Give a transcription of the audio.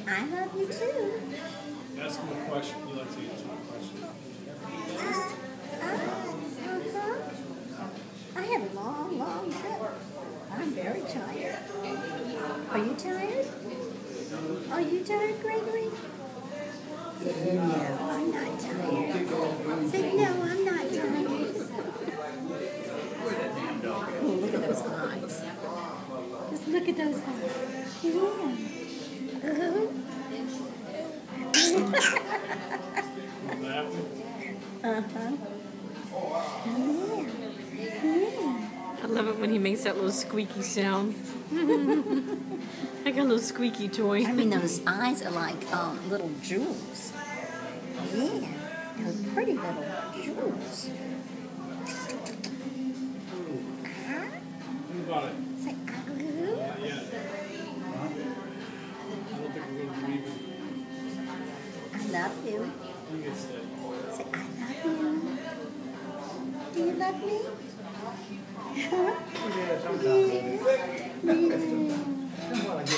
I love you too. Ask him a question. You like to answer a question. I had a long, long trip. I'm very tired. Are you tired? Are you tired, Gregory? Say, no, I'm not tired. Say, no, I'm not tired. Oh, look at those eyes. Just look at those eyes. Yeah. Uh-huh. I love it when he makes that little squeaky sound. Like a little squeaky toy. I mean, those eyes are like little jewels. Yeah, those pretty little jewels. Think about it. Say, Not yet. I don't think we're going to leave it. I love you. I think it's Say, I love you. Do you love me? Yeah, sometimes. Yeah.